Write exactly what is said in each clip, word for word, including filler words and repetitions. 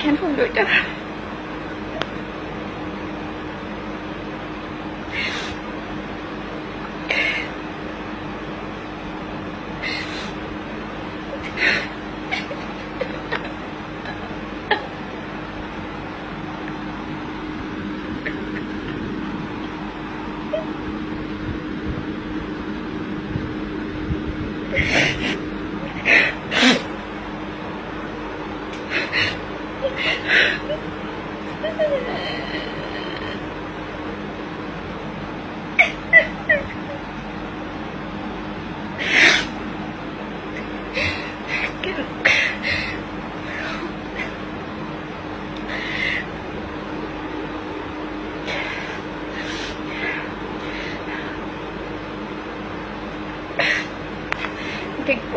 কেন হলো এটা? দেখবো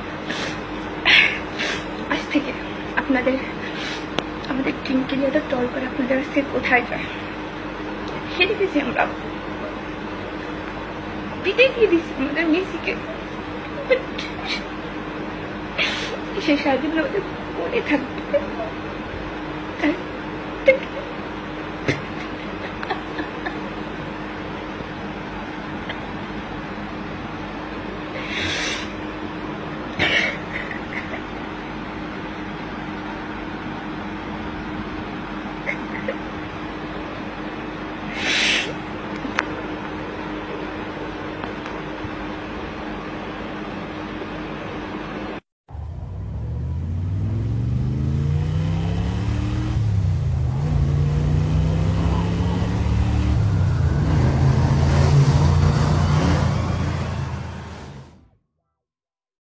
আজ থেকে আপনাদের আমাদের টিমকে নিয়ে টল করে আপনাদের আজকে কোথায় যায়। হেরে গেছি আমরা, বিদায় দিয়ে দিচ্ছি আমাদের মেসিকে। সে সারাদিন আমাদের মনে থাকবে।